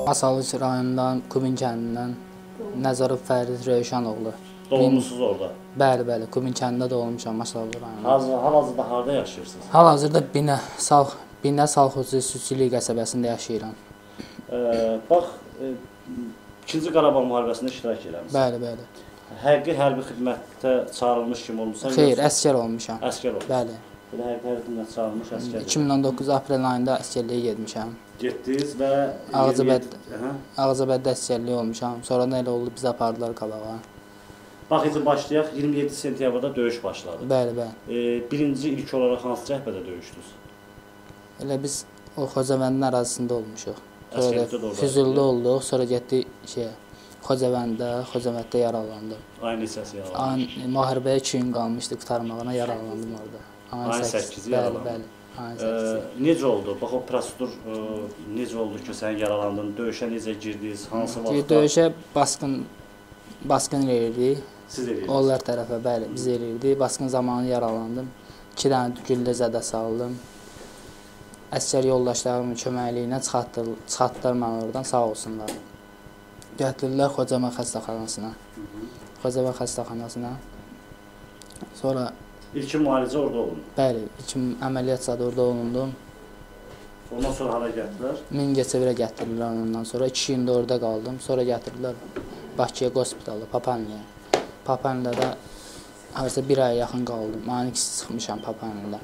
Masallı rayonundan, Kumin kəndindən Nəzarov Fərid Rövşənoğlu. Doğulmusunuz orada? Bəli, bəli. Kumin kəndində doğulmuşam, Masallı rayonunda. Hal-hazırda harada yaşayırsınız? Hal-hazırda Binə Salxozu Südçülük qəsəbəsində yaşayıram. Bax, 2-ci Qarabağ müharibəsində iştirak eləmişsiniz. Bəli, bəli. Həqiqi hərbi xidmətdə çağırılmış kim olmuşsan? Xeyr, əsgər olmuşam. Əsgər olmuşsan. Bəli. Belə həqiqi hərbi xidmətdə çağırılmış əsgər. 2019 aprel ayında əsgərliyə getmişəm. Getdiniz və Ağzabəddə əsgərlik olmuşam. Sonra nə elə oldu, bizi apardılar qabağa. Bax, indi başlayaq. 27 sentyabrda döyüş başladı. Bəli, bəli. Birinci ilk olaraq hansı cəhbədə döyüşdünüz? Elə biz o Xocavəndin ərazisində olmuşuq. Əsgərlikdə də orada? Füzulda olduq, sonra getdik Xocavənddə yaralandım. Ayın neçəsi yaralandım? Müharibəyə 2 gün qalmışdı, qurtarmağına yaralandım orada. Ayın 8-i yaralandım. Bəli, ayın 8-i. Necə oldu? Bax, o prosedur necə oldu ki, sən yaralandın? Döyüşə necə girdiniz? Hansı vaxtda? Döyüşə basqın eləyirdik. Siz eləyirdiniz? Onlar tərəfə, bəli, biz eləyirdik. Basqın zamanı yaralandım. 2 dənə güllə zədə saldım. Əsgər yoldaşlarımın köməkliyi ilə çıxartdılar məni oradan, sağ olsunlar. Gətirdilər Xocavənd xəstəxanasına. Sonra İlkin müalicə orada olundu? Bəli, ilkin əməliyyat zadı orada olundu. Ondan sonra hara gətirdilər? Mingəçevirə gətirdilər ondan sonra. 2 gündə orada qaldım. Sonra gətirdilər Bakıya qospitala, Papaniyaya. Papaniyada harca 1 aya yaxın qaldım. Mən ikisi çıxmışam Papaniyada.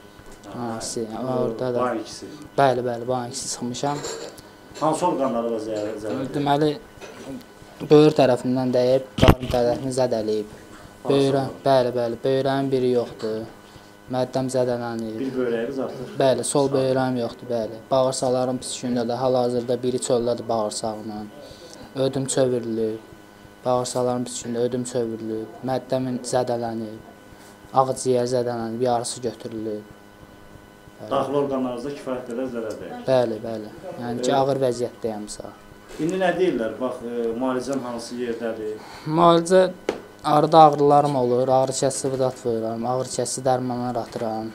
Orada da. Bayan ikisi? Bəli, bəli, bayan ikisi çıxmışam. Hansı orqanları da zərər? Deməli, böyür tərəfindən dəyib, qarın tərəfini zədələyib. Bəli, bəli, böyrəyin biri yoxdur. Məddəm zədələnib. Bir böyrəyiniz artıq? Bəli, sol böyrəyim yoxdur, bəli. Bağırsaqlarım pis gündədir. Hal-hazırda biri çöldədir bağırsağımla. Ödüm çövürülüb. Bağırsaqlarım pis gündə ödüm çövürülüb. Məddəmin zədələnib. Ağciyər zədələnib, yarısı götürülüb. Daxili orqanlarınızda kifayət qədər zərər dəyir. Bəli, bəli. Yəni ki, ağır vəziyyətdəyəm sağ. İndi nə deyirlər? Bax, müalicəm hansı yerdədir? Müalicə, arada ağrılarım olur, ağrı kəsici vıdat vururam, ağrı kəsici dərmanlar atıram.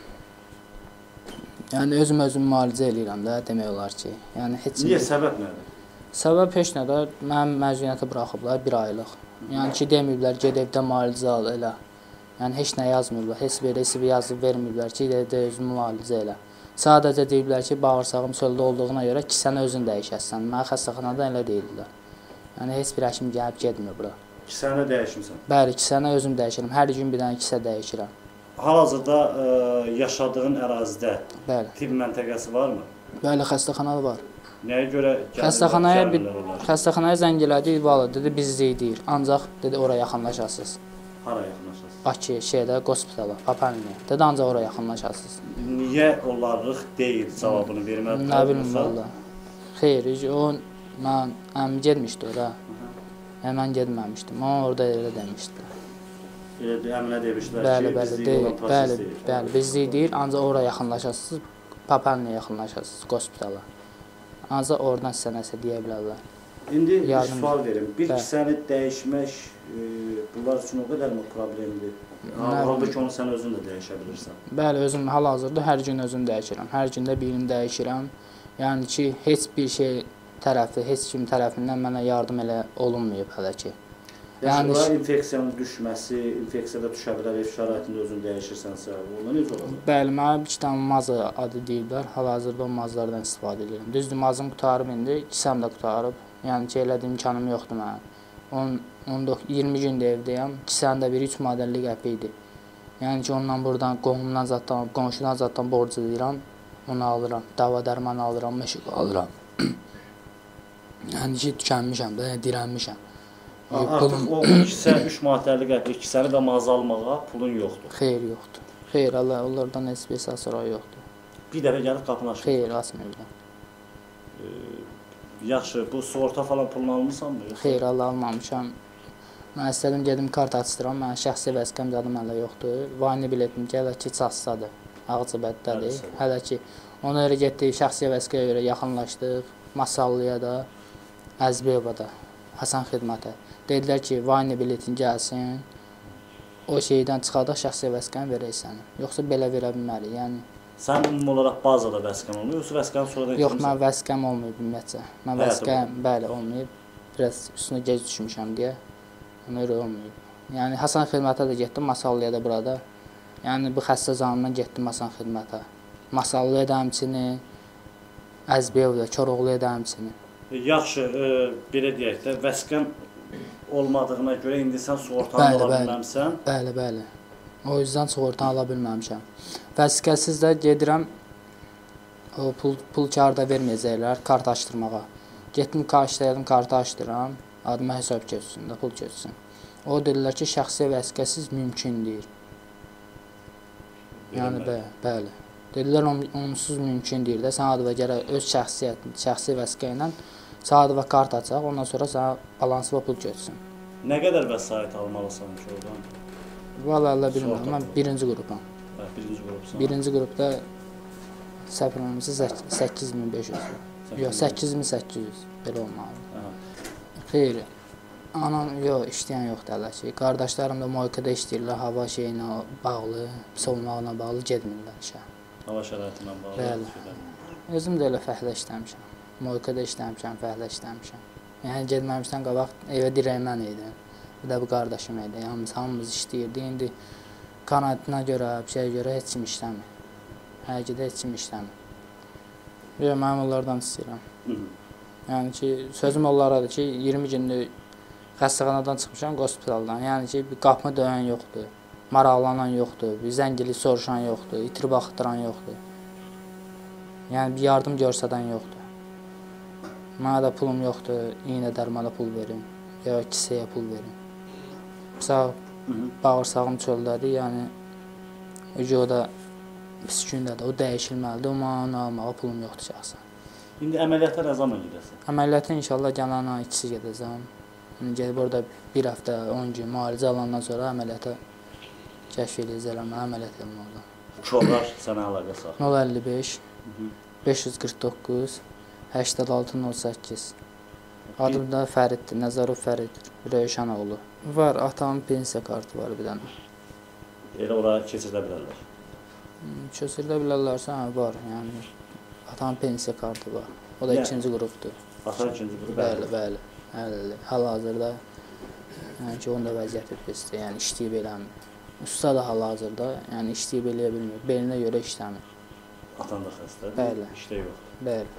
Yəni, özüm müalicə eləyirəm də, demək olar ki. Niyə, səbəb nədir? Səbəb heç nədə, mənim məzuniyyəti buraxıblar 1 aylıq. Yəni ki, deməyiblər, ged evdə müalicə al, elə. Yəni, heç nə yazmırlar, heç bir resipi yazıb verməyiblər ki, özün müalicə elə. Sadəcə deyiblər ki, bağırsağım çöldə olduğuna görə kisəni özün dəyişəsən. Mənə xəstəxanadan elə deyirlər. Yəni, heç bir həkim gəlib gedmir bura. Kisəni dəyişmirsən? Bəli, kisəni özüm dəyişirəm. Hər gün bir dənə kisə dəyişirəm. Hal-hazırda yaşadığın ərazidə tibb məntəqəsi varmı? Bəli, xəstəxana var. Nəyə görə xəstəxanaya zəng elədik, valla, dedi, bizlik deyir. Ancaq, dedi, ora yaxınlaşasınız. Hara yaxınlaşasınız? Bakı, qospitala, Papaniyaya. Dedi, ancaq ora yaxınlaşasınız. Niyə onlarlıq deyil cavabını vermədi? Nə bilim, valla. Xeyr, mən əmi gedmişdi ora. Mən gedməmişdim, amma orada elə demişdi. Əminə demişdilər ki, bizlik olan proses deyil. Bəli, bizlik deyil, ancaq ora yaxınlaşasınız, Papaniyaya yaxınlaşasınız, qospitala. Ancaq oradan sizə nəsə deyə bilərlər. İndi sual verim, bir kisəni dəyişmək bunlar üçün o qədər mi problemdir? Halbuki onu sən özün də dəyişə bilirsən. Bəli, özüm hal-hazırda hər gün özüm dəyişirəm. Hər gündə birini dəyişirəm. Yəni ki, heç bir şey heç kim tərəfindən mənə yardım elə olunmayıb hələ ki. Yəni, infeksiyanın düşməsi, infeksiyada düşə bilər, ev şəraitində özün dəyişirsənsə, onda necə olacaq? Bəli, mənə bir iki dənə mazı adı deyiblər. Hal-hazırda o mazlardan istifadə edirəm. Düzdür, mazım qutarıb indi, kisəm də qutarıb. Yəni ki, elədə imkanım yoxdur mənə. 20 gündə evdəyəm, kisənin də biri 3 madəlli qəpi idi. Yəni ki, ondan buradan, qohumdan zaddan, qonşudan zaddan borc edirəm, onu alıram, dava dərmanı alıram, meşik alıram. Yəni ki, tükənmişəm də, dirənmişəm. Artıq o kisə 3 madəlli qəpi, kisəni də mağaza almağa pulun yoxdur. Xeyr, yoxdur. Xeyr, onlardan heç bir əsasıra yoxdur. Bir dəfə gəlib qapını açmır. Xeyr, açmırlar. Yaxşı, bu sığorta falan pulunu almırsan mı? Xeyr, almamışam. Mən istədim, gedim kart açdıram, mənim şəxsi vəzifəm zadım hələ yoxdur. Vayni biletim ki, hələ ki, Çasdadır, Ağcabəddədir. Hələ ki, ona görə getdik, şəxsi vəzifəyə görə yaxınlaşdıq, Masallıya da, Əzbəyova da, Həsən xidmətə. Dedilər ki, vayni biletin gəlsin, o şeydən çıxardaq şəxsi vəzifəni verək səni. Yoxsa belə verə bilmərik, yəni. Sən ümumi olaraq bazada vəsqən olmuyor, yoxsa vəsqəni sonradan Yox, mən vəsqəm olmayıb ümumiyyətcə. Mən vəsqəm, bəli, olmayıb. Biraz üstünə gec düşmüşəm deyə. Ona görə olmayıb. Yəni, Hasan xidmətə də getdim, Masallıya da burada. Yəni, bu xəstə zamandan getdim Hasan xidmətə. Masallıya da həmçini, Əzbiyevdə, Koroğluya da həmçini. Yaxşı, belə deyək də, vəsqən olmadığına görə indi sən sığortanı ala bilməmsən. Bəli, bəli. O yüzden sığortanı ala bilməmişəm. Vəsiqəsiz də gedirəm, pul kağıda verməyəcəklər, kart açdırmağa. Getdim, kartlaydım, kartı açdıram, adıma hesab keçsin də, pul keçsin. O deyirlər ki, şəxsi vəsiqəsiz mümkün deyil. Yəni, bəli. Dedilər, onsuz mümkün deyil də, sən adıva gərək öz şəxsi vəsiqə ilə sən adıva kart açaq, ondan sonra sən balansıva pul keçsin. Nə qədər vəsait almalısan ki, oradan? Valla bilmirəm, mən birinci qrupam. Birinci qrupsan? Birinci qrupda səhv olmasa 8500. Yox, 8800 belə olmalıdır. Xeyr, anam yox, işləyən yoxdur hələ ki. Qardaşlarım da Moykada işləyirlər, hava şeyinə bağlı, pis olmağına bağlı getmirlər işə. Hava şəraitinə bağlı? Bəli. Özüm də elə fəhlə işləmişəm. Moykada işləmişəm, fəhlə işləmişəm. Yəni, getməmişdən qabaq evə dirəymən idi. Bir də bu qardaşım idi. Hamımız işləyirdi. İndi qanatina görə, bir şeyə görə heç kim işləmir. Həqiqədə heç kim işləmir. Yox, mən onlardan istəyirəm. Yəni ki, sözüm onlaradır ki, 20 gündür xəstəxanadan çıxmışam, hospitaldan. Yəni ki, bir qapımı döyən yoxdur, maraqlanan yoxdur, bir zəngili soruşan yoxdur, itirib baxdıran yoxdur. Yəni, bir yardım görsədən yoxdur. Mənə də pulum yoxdur, iynə dərmana pul verim, ya kisəyə pul verim. Sağ bağırsağım çöldədir, yəni o da pis gündədir, o dəyişilməlidir, o mənə almağa pulum yoxdur şəxsən. İndi əməliyyata nə zaman gedəsən? Əməliyyata inşallah gələn ay 2-si gedəcəm. Gedib orada bir həftə, 10 gün müalicə alandan sonra əməliyyata kəşf edəcəklər, mən əməliyyat edim orada. Uşaqlar sənə əlaqə saxlayır? 055 549 8608. Adım da Fəriddir, Nəzarov Fəriddir, Rövşənoğlu. Var, atamın pensiya kartı var bir dənə. Elə ora keçirdə bilərlər? Keçirdə bilərlərsə, var. Yəni, atamın pensiya kartı var. O da ikinci qrupdur. Atan ikinci qrup? Bəli. Hal-hazırda, yəni ki, onun da vəziyyəti pisdir, yəni işləyib eləmir. Usta da hal-hazırda, yəni işləyib eləyə bilmir, belinə görə işləmir. Atan da xəstədir? Bəli. İşdə yox? Bəli.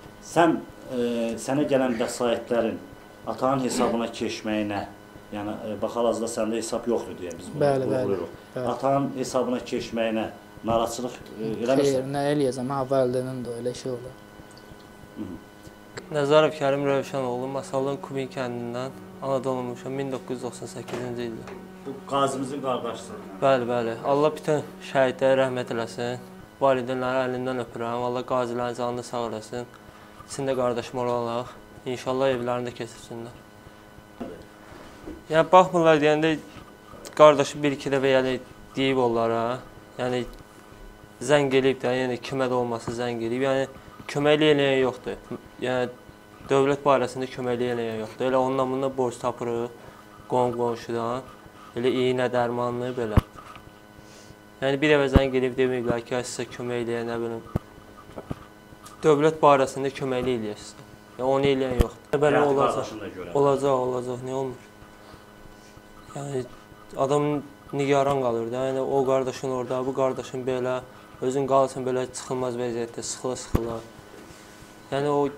Sənə gələn vəsaitlərin atanın hesabına keçməyinə, yəni bax hal-hazırda səndə hesab yoxdur deyə biz bunu vuruluruq. Atanın hesabına keçməyinə narahatçılıq eləmirsən? Xeyr, nə eləyəcəm, əvvəldən də elə şey olur. Nəzarov Kərim Rövşənoğlu, Masallın Kubin kəndindən anadan olmuşam 1998-ci ildə. Bu qazimizin qardaşıdır. Bəli. Allah bütün şəhidlərə rəhmət eləsin. Valideynləri əlindən öpürəm. Allah qazilərin canını sağ eləsin. İçində qardaşım olaraq. İnşallah evlərində keçirsinlər. Yəni, baxmırlar deyəndə qardaşı bir-iki dəfə deyib onlara. Yəni, zəng eləyib də, yəni kimə də olması zəng eləyib. Yəni, köməkli eləyən yoxdur. Yəni, dövlət barəsində köməkli eləyən yoxdur. Elə ondan bundan borc tapırıq, qonşudan. Elə iynə dərmanlı, belə. Yəni, bir dəfə zəng eləyib deməyiblər ki, sizə kömək eləyən, nə bilim. Dövlət barəsində köməkli eləyəsiniz. Yəni, onu eləyən yoxdur. Belə olacaq, nə olmur? Yəni, adam nigaran qalır da. Yəni, o qardaşın orada, bu qardaşın belə, özün qalsın belə çıxılmaz vəziyyətdə, sıxıla. Yəni, o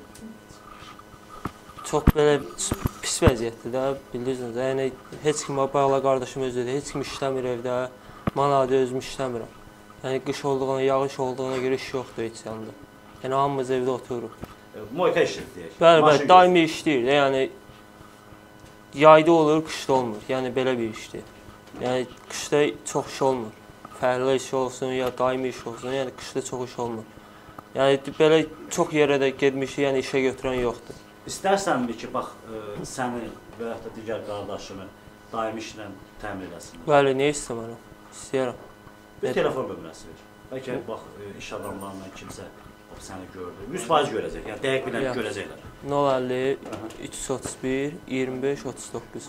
çox belə pis vəziyyətdir də, bilirsiniz. Yəni, heç kim, bağla qardaşım özüdür, heç kim işləmir evdə, mən adi özüm işləmirəm. Yəni, qış olduğuna, yağış olduğuna görə iş yoxdur heç yanında. Yəni, hamımız evdə otururuq. Moyka işləyir deyək. Bəli, daimi işləyir. Yəni, yayda olur, qışda olmur. Yəni, belə bir işdir. Yəni, qışda çox iş olmur. Fərli iş olsun, ya daimi iş olsun, yəni qışda çox iş olmur. Yəni, belə çox yerə də getmişik, yəni işə götürən yoxdur. İstərsənmi ki, bax, səni və yaxud da digər qardaşını daimi işlə təmin edəsinlər? Bəli, niyə istəmərəm? İstəyərəm. Bir telefon nömrəsi ver. Bəlkə, bax, iş adamlarından kimsə səni gördü. 100% görəcək, yəni dəqiq bilən görəcəklər. 050 331 25 39.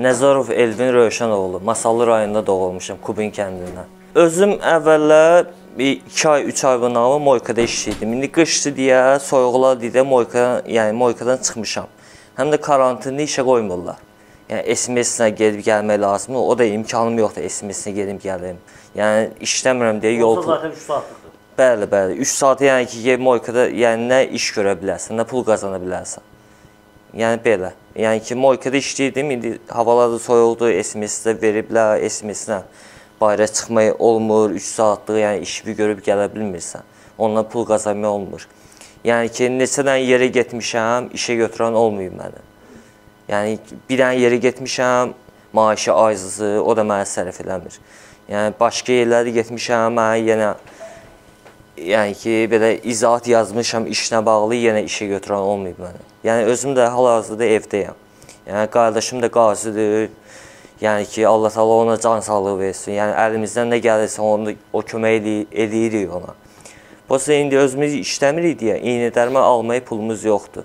Nəzarov Elvin Rövşənoğlu, Masallı rayonunda doğulmuşam, Kubin kəndindən. Özüm əvvəllər 2 ay, 3 ay bundan Moykada işləyirdim. İndi qışdı deyə, soyuqlar deyə Moykadan çıxmışam. Həm də karantinli işə qoymurlar. Yəni SMS-lə gedib gəlmək lazımdır. O da imkanım yoxdur SMS-lə gedib gəlim. Yəni işləmirəm deyə yol pul. Zaten 3 saatlıqdır. Bəli, bəli. 3 saat yəni ki, Moykada yəni nə iş görə bilərsən, nə pul qazana bilərsən. Yəni belə. Yəni ki, Moykada işləyirdim. İndi havalar da soyuqdur. SMS-də veriblər, SMS-lə bayra çıxmaq olmur. 3 saatlıq yəni işi görüb gələ bilmirsən. Onunla pul qazanmaq olmur. Yəni ki, neçədən yerə getmişəm, işə götürən olmayıb məni. Yəni, bir dənə yerə getmişəm, maaşı aizızı, o da mənə sərf eləmir. Yəni, başqa yerləri getmişəm, mənə yenə, yəni ki, belə izahat yazmışam, işlə bağlı, yenə işə götürən olmayıb mənə. Yəni, özüm də hal-hazırda evdəyəm. Yəni, qardaşım da qazidir. Yəni ki, Allah Allah ona can sağlığı versin. Yəni, əlimizdən nə gəlirsə, o kömək eləyirik ona. Bosa indi özümüz işləmirik deyə, iynədərmə almaya pulumuz yoxdur.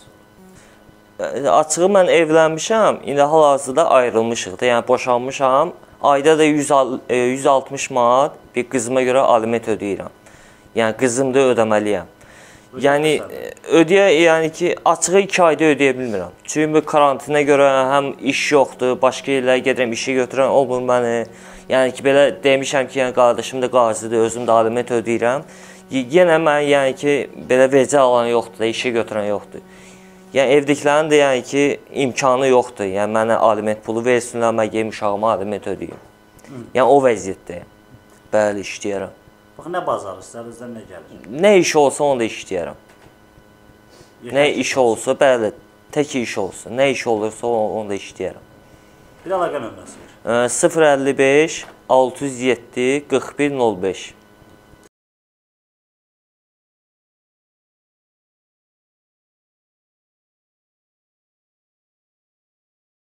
Açığı mən evlənmişəm, indi hal-hazırda ayrılmışıq da, yəni boşanmışam. Ayda da 160 manat bir qızıma görə aliment ödəyirəm. Yəni qızım da ödəməliyəm. Yəni yəni ki, açığı 2 ayda ödəyə bilmirəm. Çünki karantinə görə həm iş yoxdur, başqa yerlərə gedirəm, işə götürən olmur məni. Yəni ki, belə demişəm ki, yəni qardaşım da qazidir, özüm də aliment ödəyirəm. Yenə mən yəni ki, belə verəcək alan yoxdur da, işə götürən yoxdur. Yəni evdəkilərin də yəni ki, imkanı yoxdur. Yəni mənə aliment pulu versinlər, mən geyim uşağıma aliment ödəyim. Yəni o vəziyyətdəyəm. Bəli, işləyərəm. Bax, nə bazarı, sizlərinizdən nə gəlir? Nə iş olsa onu da işləyərəm. Nə iş olsa, bəli, tək iş olsun. Nə iş olursa onu da işləyərəm. Bir əlaqə nömrəsi ver. 055 607 41 05.